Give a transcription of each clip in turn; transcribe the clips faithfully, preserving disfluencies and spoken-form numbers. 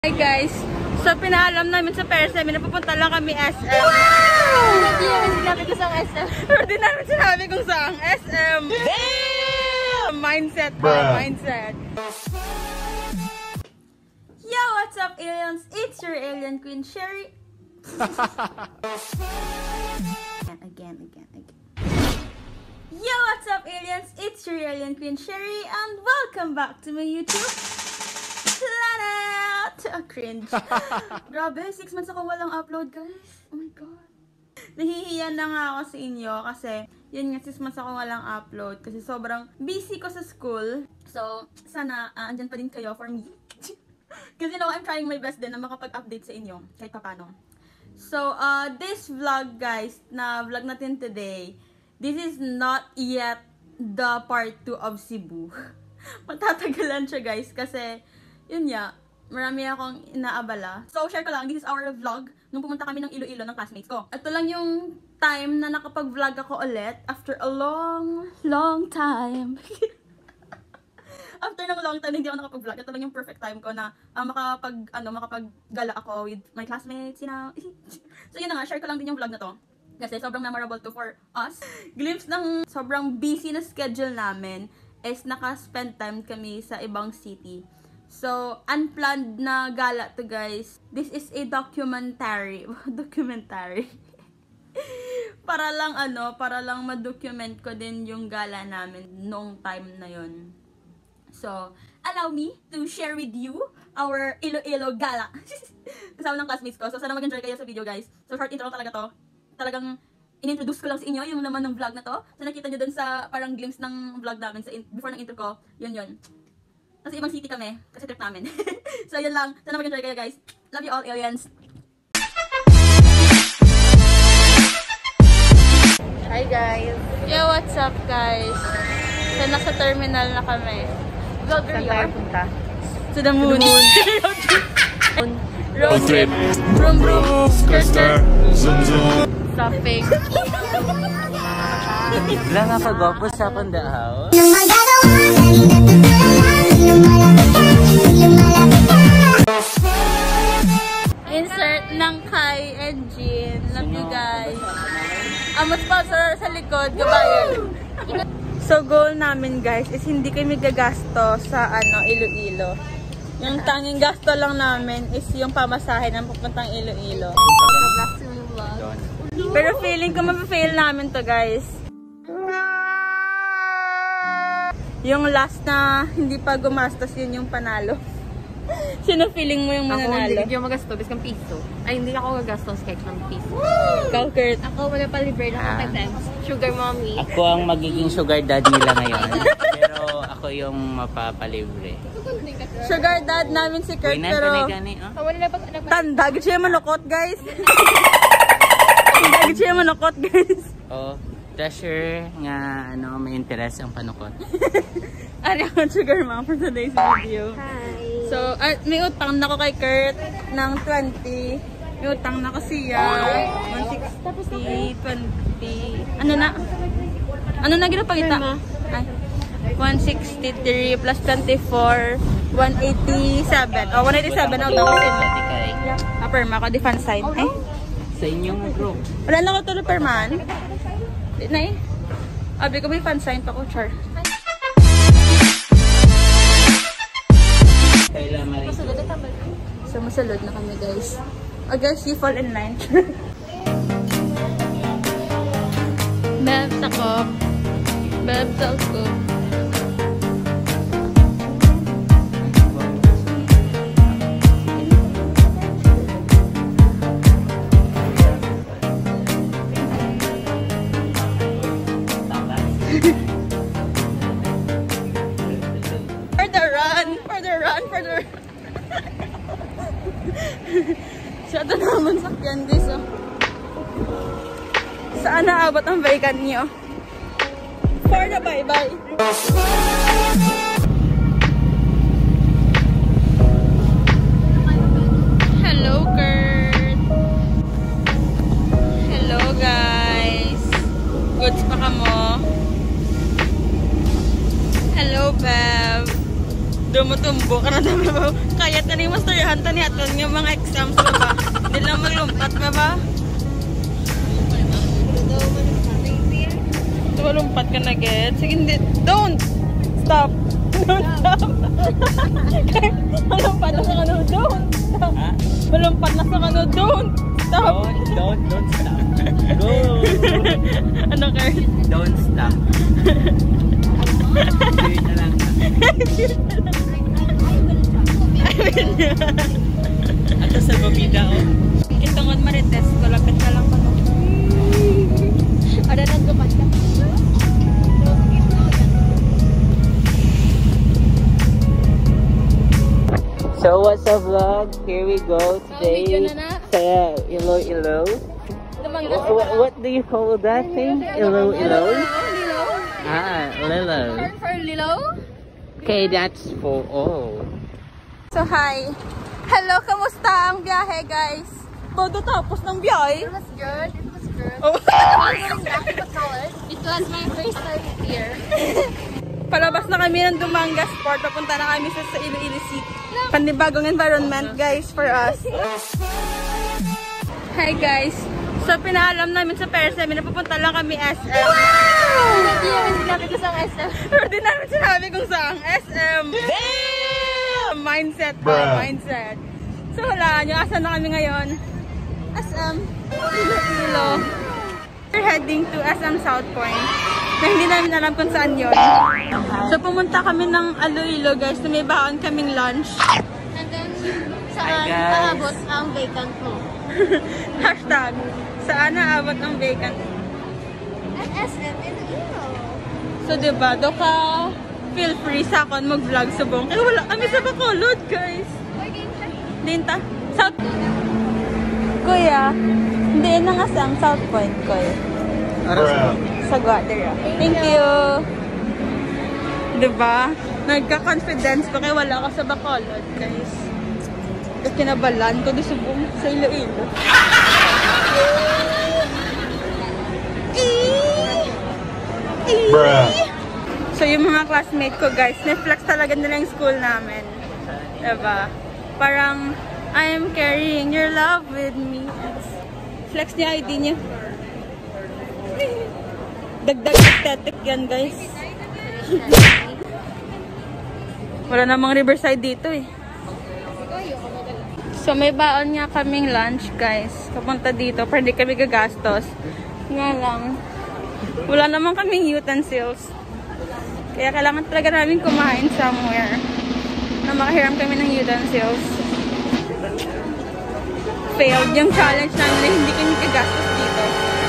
Hi guys! So pinaalam namin sa parents namin na pupunta lang kami S M. Wow! Hindi namin sinabi ko sa S M. Pero di namin sinabi kung saan S M. Damn! Mindset po, mindset. Yo, what's up aliens? It's your alien queen Sherry. again, again, again. Yo, what's up aliens? It's your alien queen Sherry and welcome back to my YouTube. A cringe. Grabe, six months ako walang upload, guys. Oh my god. Nahihiyan na nga ako sa inyo kasi yun nga, six months ako walang upload kasi sobrang busy ko sa school. So, sana uh, andyan pa din kayo for me. Kasi you know, I'm trying my best din na makapag-update sa inyo kahit papano. So, uh, this vlog, guys, na vlog natin today, this is not yet the part two of Cebu. Matatagalan siya, guys, kasi yun nga, marami akong inaabala. So, share ko lang, this is our vlog nung pumunta kami ng Iloilo ng classmates ko. Ito lang yung time na nakapag-vlog ako ulit after a long, long time. After ng long time, hindi ako nakapag-vlog. Ito lang yung perfect time ko na uh, makapag, ano, makapag-gala ako with my classmates, you know. So, yun na nga, share ko lang din yung vlog na to. Kasi sobrang memorable to for us. Glimpse ng sobrang busy na schedule namin is naka-spend time kami sa ibang city. So, unplanned na gala to, guys. This is a documentary. Documentary. Para lang, ano, para lang ma-document ko din yung gala namin nung time na yon. So, allow me to share with you our Iloilo gala. Kasama ng classmates ko. So, sana mag-enjoy kayo sa video, guys. So, short intro talaga to. Talagang in-introduce ko lang sa inyo yung naman ng vlog na to. So, nakita nyo dun sa parang glimpse ng vlog namin sa before ng intro ko. Yun, yun. Nasa ibang city kami, kasi trip namin. So, yun lang. Sana mag-enjoy kayo, guys. Love you all, aliens. Hi, guys. Yo, what's up, guys? So, nasa terminal na kami. Vlogger yun. To the moon. To the moon. Road trip. Vroom, vroom. Skr, skr. Zoom, zoom. Stopping. Wala nga pag-wapo sa pandahaw. Insert ng Kai and Jean. Love you guys. Ang sponsor sa likod, gabayan. So goal namin, guys, is hindi kami gagasto sa ano Iloilo. Yung tanging gasto lang namin is yung pamasahe ng pupuntang Iloilo. Pero feeling ko mapafail namin to, guys. Yung last na hindi pa gumastos, yun yung panalo. Sino feeling mo yung mananalo? Ako hindi ko magasto, bis kang piso. Ay, hindi ako gagastos kahit ng piso. Ikaw, Kurt? Ako magpalibre lang ako kay Tems. Sugar mommy. Ako ang magiging sugar dad nila ngayon. Pero ako yung mapapalibre. Sugar dad namin si Kurt, Winan, pero gani, oh? tandagit siya manukot, guys. Tandagit siya manukot, guys. Oh, treasure nga ano, may interest ang panukot. Ari ako sugar mom for today's video. Hi. So, uh, may utang na ko kay Kurt ng twenty. May utang na ko siya. one sixty, twenty. Ano na? Ano na ginapakita? Ay, one sixty-three plus twenty-four, one eighty-seven. Oh, one eighty-seven na utang ko siya. Ah, perma ko, di fan sign. Eh? Sa inyong group. Wala na ko ito perman. Di na eh. Abi ko may fan sign pa ko, char. So, masalod na kami, guys. Oh, guys, you fall in line. Babs ako. Babs ako. For the run! For the run! For the run! Siya ito naman sakyan, guys, oh. Saan naabot ang baikan niyo? For the bye-bye! Hello, Kurt! Hello, guys! Goods pa ka mo? Hello, Bev! Dumutumbo ka na naman. Kaya kahit ano yung mastoryahan ta niya aton yung mga exams ba ba? Hindi lang maglumpat ba ba? Malumpat ka na, get? Sige, hindi. Don't! Stop! Don't stop! Malumpat na sa kano. Don't! Stop! Ha? Malumpat na sa kano. Don't! Stop! Don't, don't, don't stop. Go! Ano, Kurt? Don't stop. Sige na lang. Ato sa babida, oh. Itungod marites ko. Lapit na lang ko. Ada nang dumat ka. So what's up vlog? Here we go today sa Iloilo. What, what, what do you call that thing? Iloilo? Ah, Lilo. For Lilo? Okay, that's for all. So hi! Hello, kamusta ang biyahe guys? Bago tapos ng biyahe? It was good. It was good. Oh. I was going back to college. It was my first time here. Palabas na kami ng Dumangas Port. Papunta na kami sa, sa Iloilo City. Panibagong environment guys for us. Hi guys! So pinaalam namin sa Persemi na pupunta lang kami S M. Wow! Hindi namin sinabi ko sa S M. Pero di namin sinabi kung saan S M. Damn! Mindset ba? Mindset. So wala nyo. Asan na kami ngayon? S M. Iloilo. We're heading to S M South Point. Na hindi namin alam kung saan yun. So pumunta kami ng Iloilo guys. Na may baon kaming lunch. And then, saan Hi, guys. naabot ang vacant mo? Hashtag. Saan naabot ang vacant? At S M Iloilo. So diba, do ka feel free sa akon mag-vlog sa buong. Kaya wala kami sa Bacolod guys. Dinta. South. Kuya, hindi na nga sa South Point, kuya. Sa Guadera. Thank you. Diba? Nagka-confidence ko kaya wala ka sa Bacolod, guys. Kasi kinabalan ko di subong sa Iloilo. So yung mga classmate ko, guys, na-flex talaga nila yung school namin. Diba? Parang, I am carrying your love with me. Flex niya I D niya. Dagdag aesthetic yan, guys. Wala namang Riverside dito eh. So may baon nga kaming lunch, guys. Papunta dito, pero di kami gagastos. Nga lang, wala naman kaming utensils. Kaya kailangan talaga namin kumain somewhere na makahiram kami ng utensils. Failed yung challenge namin na hindi kami gagastos dito.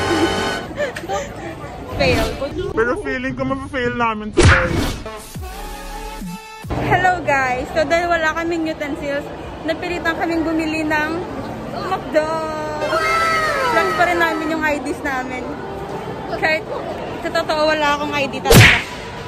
Failed. Pero feeling ko mapafail namin today. Hello guys! So dahil wala kaming utensils, napilitan kaming bumili ng McDo! Flex pa rin namin yung I Ds namin. Kahit sa totoo wala akong I D talaga.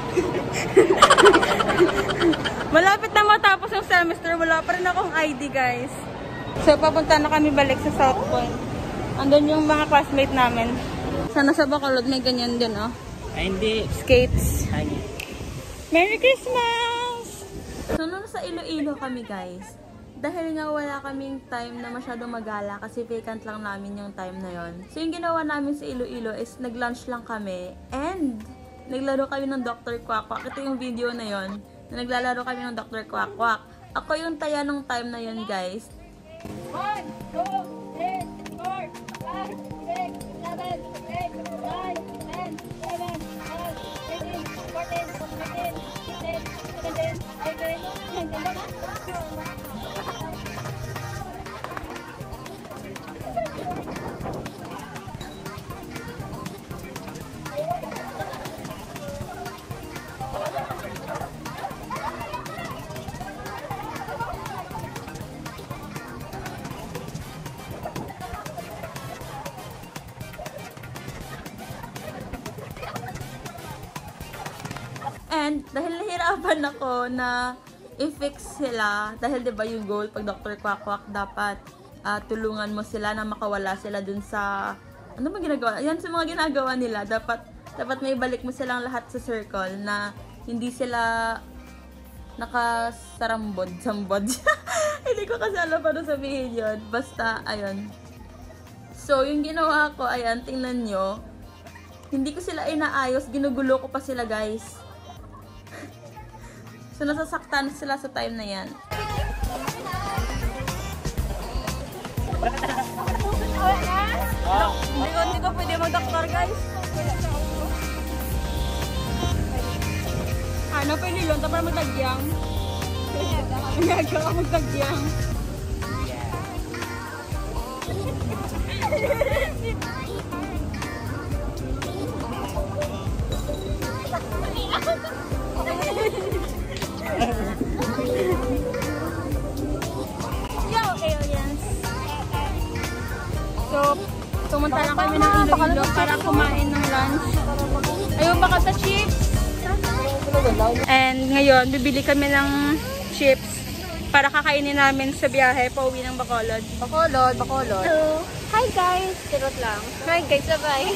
Malapit na matapos yung semester, wala pa rin akong I D guys. So papunta na kami balik sa South Point. Andun yung mga classmate namin. Sana sa Bacolod may ganyan din oh. Ay, hindi. Skates. Ay. Merry Christmas! So nung sa Iloilo kami guys, dahil nga wala kaming time na masyadong magala kasi vacant lang namin yung time na yon. So yung ginawa namin sa Iloilo is nag-lunch lang kami and naglaro kami ng Doctor Quack Quack. Ito yung video na yon na naglalaro kami ng Doctor Quack Quack. Ako yung taya nung time na yon guys. one, two, three, four, five, six, seven, eight, nine, ten, eleven, twelve, thirteen, fourteen, fifteen, sixteen, seventeen, eighteen, nineteen. And dahil nahirapan ako na i-fix sila, dahil 'di ba yung goal pag Doctor Quack Quack dapat uh, tulungan mo sila na makawala sila dun sa ano ba ginagawa? Yan sa mga ginagawa nila, dapat dapat may balik mo silang lahat sa circle na hindi sila nakasarambod, sambod. Hindi ko kasi alam paano sabihin yun. Basta, ayun. So, yung ginawa ko, ayan, tingnan nyo. Hindi ko sila inaayos, ginugulo ko pa sila, guys. So, nasasaktan sila sa time na yan. Hindi ko, hindi ko pwede mag-doktor, guys. Ano pa yung nilon? Tapos magtagyang. Nagaga ka magtagyang. Yeah, okay, yes. So, pumunta lang kami ng Iloilo para kumain ng lunch. Ayun, baka sa chips. And ngayon, bibili kami ng chips para kakainin namin sa biyahe pauwi ng Bacolod. Bacolod, Bacolod. Hello. Hi guys! Tirot lang. Hi guys, sabay.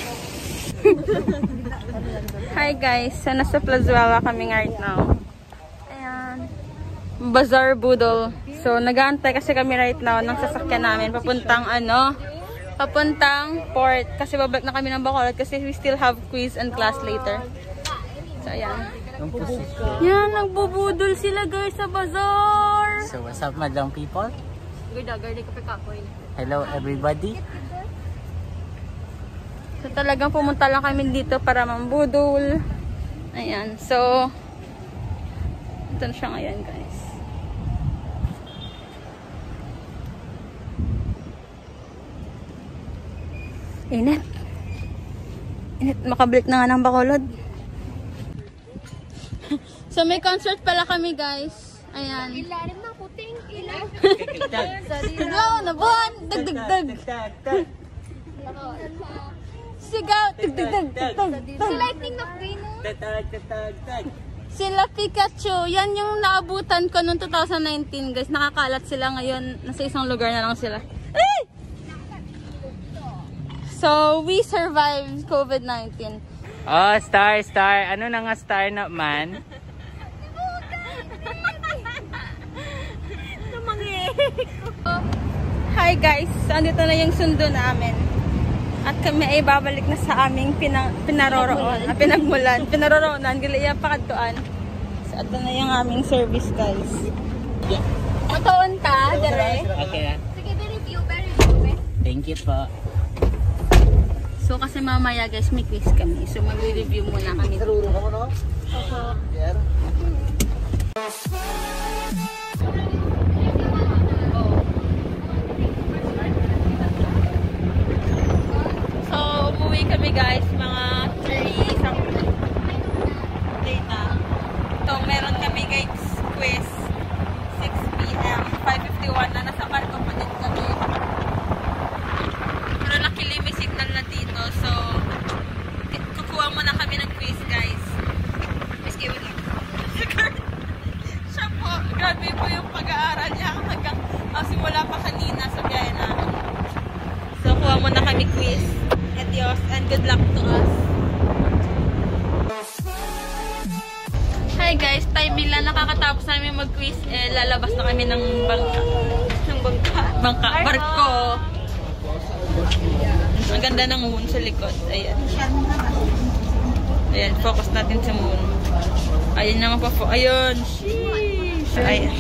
Hi guys, so nasa Plazuela kami right now. Ayan. Bazaar Budol. So nag-aantay kasi kami right now ng sasakyan namin papuntang ano, papuntang port kasi babalik na kami ng Bacolod kasi we still have quiz and class later. So ayan. Yan, nagbubudol sila guys sa bazaar. So what's up, madam people? Ganda-ganda ka pa kapoy. Hello everybody. So talagang pumunta lang kami dito para mambudol. Ayan. So ito na siya ngayon guys. Init. Init. Makabalik na nga ng Bacolod. So may concert pala kami guys. Ayan. Ilalim na puting ilalim. Sigaw na buwan! Dagdagdag! Sigaw! Dagdagdag! Si Lightning McQueen. Sila Pikachu. Yan yung naabutan ko noong two thousand nineteen guys. Nakakalat sila ngayon. Nasa isang lugar na lang sila. Ay! So we survived COVID nineteen. Oh, star, star. Ano na nga star na man? Hi guys, so andito na yung sundo namin. At kami ay babalik na sa aming pina, pinaroroon, ah, pinagmulan, pinaroroonan, giliya pakadtuan. So ito na yung aming service guys. Matoon ta, dire. Okay na. Sige, review, review. Thank you po. So kasi mamaya guys, may quiz kami. So mag-review muna kami. Sarurong ka mo, no? Opo. Yeah. So umuwi kami guys, mga three something. Data. So meron kami guys quiz. six p m five fifty-one na nasa barko pa din kami. Pero luckily may signal na dito. So kukuha muna kami ng quiz guys. Miss Kay, wait lang. Siya po, grabe po yung pag-aaral niya hanggang uh, simula pa kanina sa biyahe namin. So kuha muna kami quiz. Adios and good luck to us. Hi guys, timing lang nakakatapos namin mag-quiz. Eh, lalabas na kami ng bangka. Ng bangka? Bangka, barko. Ang ganda ng moon sa likod. Ayan. Ayan, focus natin sa moon. Ayan naman pa po. Ayun. Sheesh. Ayan.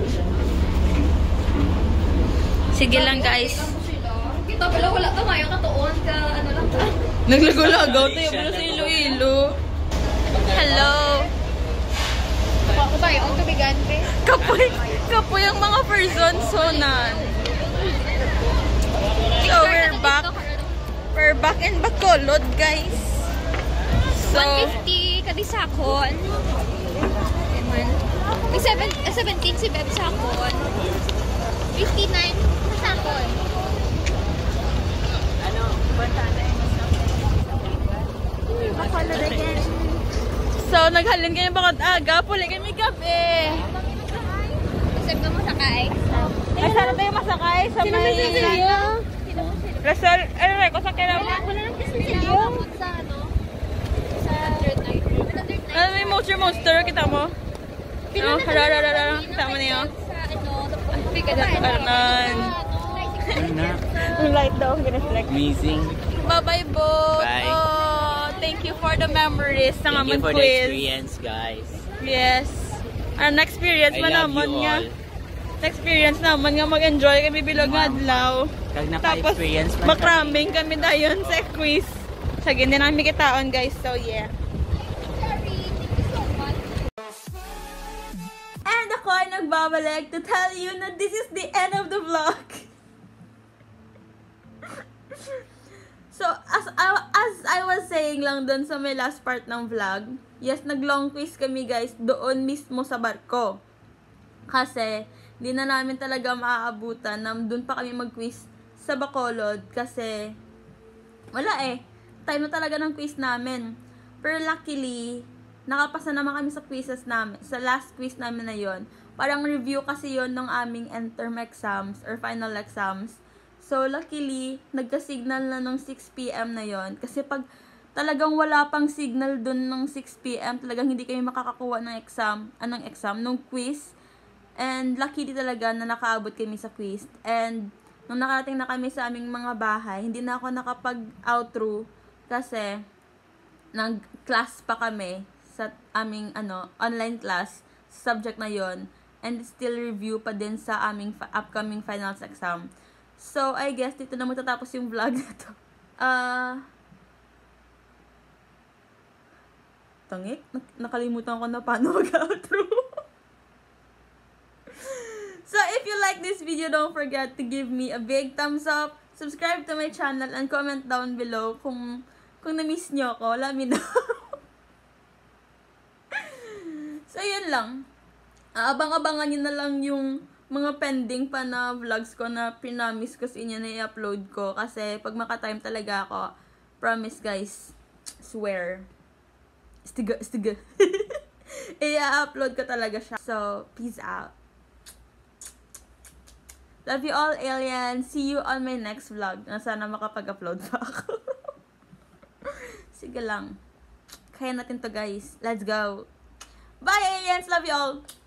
Sige lang guys. Kita pala wala ka mayo katuon ka ano lang ka. Naglagulagaw tayo pala sa Iloilo. Hello. Ako ba yung tubigan pe? Kapoy, kapoy ang mga person sonan. So we're back. We're back in Bacolod, guys. So one fifty kadisakon. May seventeen si Beb sakon. fifty-nine sakon. Ano? Banta na yung Bacolod again. So naghalin kayo bakit aga, puli kami gabi. Isip ka mo sakay. Ay, sana tayo masakay sa may... Lasal, ano na, kung sakay lang. Wala lang kasi sila sa ano? Sa third night. Ano may monster monster, kita mo? Oh, harararara. Tama na yun. Arnan. Ang light daw. Ang reflect. Amazing. Bye-bye, both. Bye. Oh, thank you for the memories ng Thank you aming for quiz. the experience, guys. Yes. Ang experience I man love naman you nga. all. Experience naman nga mag-enjoy kami bilog nga adlaw. Kag Tapos naka-experience man makraming kami dayon sa quiz. Sa hindi namin kitaon guys. So yeah. And ako ay nagbabalik to tell you na this is the end of the vlog. So, as, as I was saying lang dun sa may last part ng vlog, yes, nag-long quiz kami guys doon mismo sa barko. Kasi, di na namin talaga maaabutan na doon pa kami mag-quiz sa Bacolod kasi wala eh. Time na talaga ng quiz namin. Pero luckily, nakapasa naman kami sa quizzes namin, sa last quiz namin na yon. Parang review kasi yon ng aming interim exams or final exams. So, luckily, nagka-signal na ng six p m na yon. Kasi pag talagang wala pang signal dun ng six p m, talagang hindi kami makakakuha ng exam, anong exam, nung quiz. And luckily talaga na nakaabot kami sa quiz. And nung nakarating na kami sa aming mga bahay, hindi na ako nakapag-outro kasi nag-class pa kami sa aming ano online class subject na yon, and still review pa din sa aming fa- upcoming finals exam. So, I guess dito na matatapos yung vlog na to. Ah... Uh, tangik? Nakalimutan ko na paano mag-outro. So, if you like this video, don't forget to give me a big thumbs up, subscribe to my channel, and comment down below kung kung na-miss nyo ako. Let me know. So, yun lang. Uh, abang-abangan nyo na lang yung mga pending pa na vlogs ko na pinamis ko sa inyo na i-upload ko. Kasi pag maka-time talaga ako, promise guys, swear. Stiga, stiga. I-upload ko talaga siya. So, peace out. Love you all, aliens. See you on my next vlog. Na sana makapag-upload pa ako. Sige lang. Kaya natin to guys. Let's go. Bye, aliens. Love you all.